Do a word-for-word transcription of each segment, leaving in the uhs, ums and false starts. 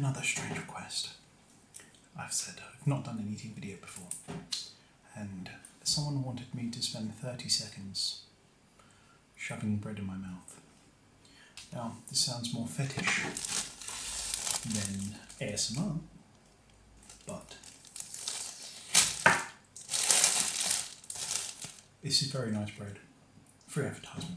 another strange request. I've said I've not done an eating video before, and someone wanted me to spend thirty seconds shoving bread in my mouth. Now, this sounds more fetish than A S M R, but this is very nice bread. Free advertisement.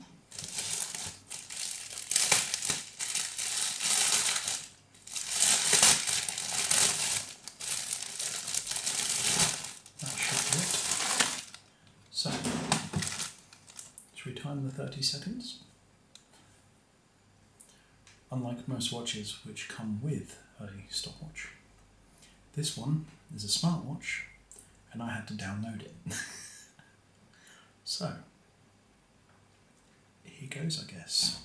That should do it. So, should we time the thirty seconds? Unlike most watches which come with a stopwatch, this one is a smartwatch and I had to download it. So, here goes, I guess.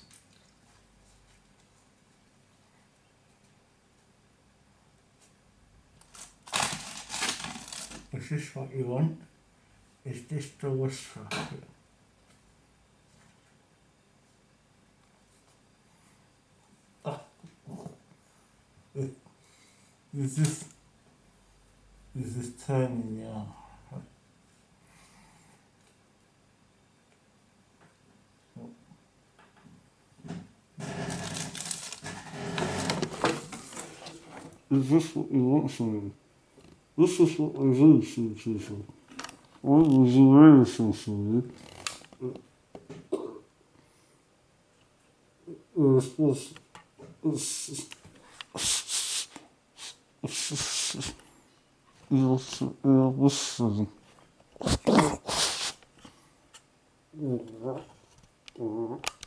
Is this what you want? Is this the whisper? Oh. Is this, is this turning now? Is this what you want from me? This is what I really see people. What would you really see from me? It's this. It's. You're listening. Yeah.